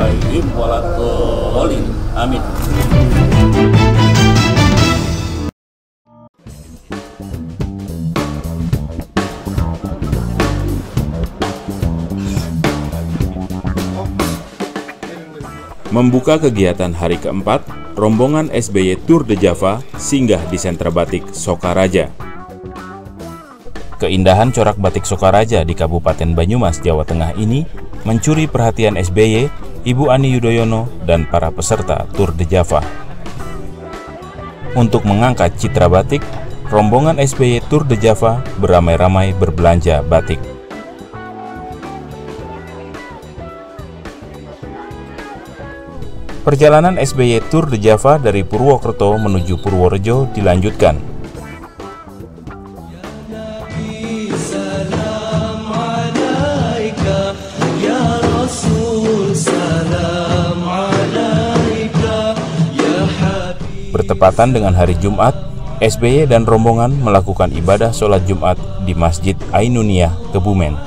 alaihim waladhdallin. Amin. Membuka kegiatan hari keempat, rombongan SBY Tour de Java singgah di sentra batik Sokaraja. Keindahan corak batik Sokaraja di Kabupaten Banyumas, Jawa Tengah ini mencuri perhatian SBY, Ibu Ani Yudhoyono, dan para peserta Tour de Java. Untuk mengangkat citra batik, rombongan SBY Tour de Java beramai-ramai berbelanja batik. Perjalanan SBY Tour de Java dari Purwokerto menuju Purworejo dilanjutkan. Bertepatan dengan hari Jumat, SBY dan rombongan melakukan ibadah sholat Jumat di Masjid Ainuniyah, Kebumen.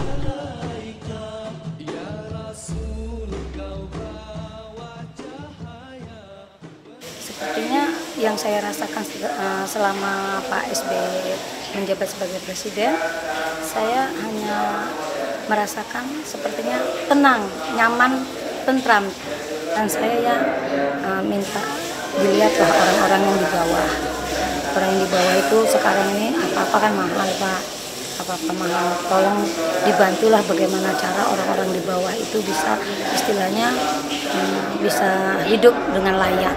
Sepertinya yang saya rasakan selama Pak SBY menjabat sebagai presiden, saya hanya merasakan sepertinya tenang, nyaman, tentram. Dan saya minta dilihatlah orang-orang yang di bawah. Orang yang di bawah itu sekarang ini apa-apa kan mahal, Pak. Apa-apa mahal. Tolong dibantulah bagaimana cara orang-orang di bawah itu bisa istilahnya bisa hidup dengan layak.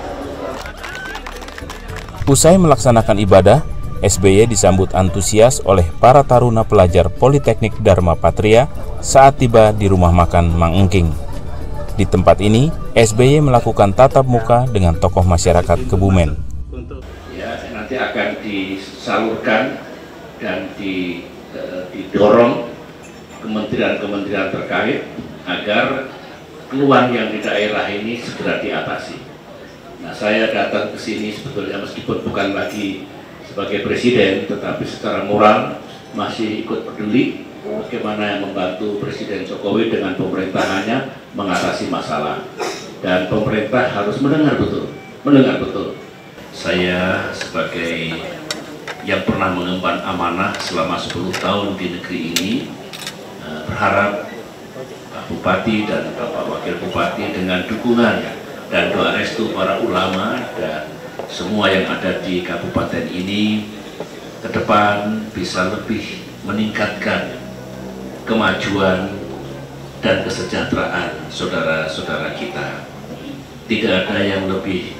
Usai melaksanakan ibadah, SBY disambut antusias oleh para taruna pelajar Politeknik Dharma Patria saat tiba di rumah makan Mang Engking. Di tempat ini, SBY melakukan tatap muka dengan tokoh masyarakat Kebumen. Ya, nanti akan disalurkan dan didorong kementerian-kementerian terkait agar keluhan yang di daerah ini segera diatasi. Nah, saya datang ke sini sebetulnya meskipun bukan lagi sebagai presiden, tetapi secara moral masih ikut peduli bagaimana yang membantu Presiden Jokowi dengan pemerintahannya mengatasi masalah. Dan pemerintah harus mendengar betul. Saya sebagai yang pernah mengemban amanah selama 10 tahun di negeri ini, berharap Pak Bupati dan Bapak Wakil Bupati dengan dukungan dan doa restu para ulama dan semua yang ada di kabupaten ini ke depan bisa lebih meningkatkan kemajuan dan kesejahteraan saudara-saudara kita. Tidak ada yang lebih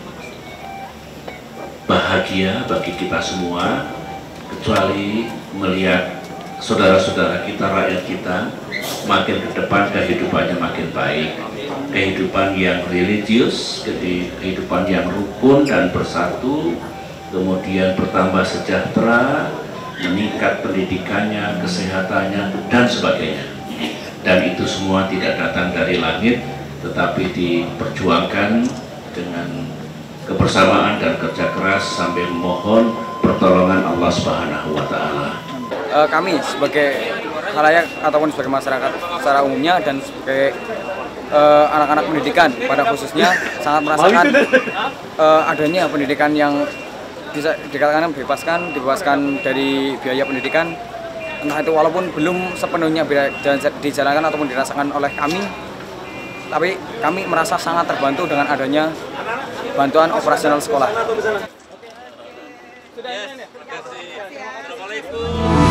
bahagia bagi kita semua kecuali melihat saudara-saudara kita, rakyat kita makin ke depan kehidupannya makin baik, kehidupan yang religius, kehidupan yang rukun dan bersatu, kemudian bertambah sejahtera, meningkat pendidikannya, kesehatannya, dan sebagainya. Dan itu semua tidak datang dari langit, tetapi diperjuangkan dengan kebersamaan dan kerja keras sambil memohon pertolongan Allah Subhanahu wa Ta'ala. Kami sebagai khalayak ataupun sebagai masyarakat secara umumnya dan sebagai anak-anak pendidikan pada khususnya sangat merasakan adanya pendidikan yang bisa dikatakan dibebaskan dari biaya pendidikan, entah itu walaupun belum sepenuhnya dijalankan ataupun dirasakan oleh kami, tapi kami merasa sangat terbantu dengan adanya bantuan operasional sekolah. Yes, terima kasih. Assalamualaikum.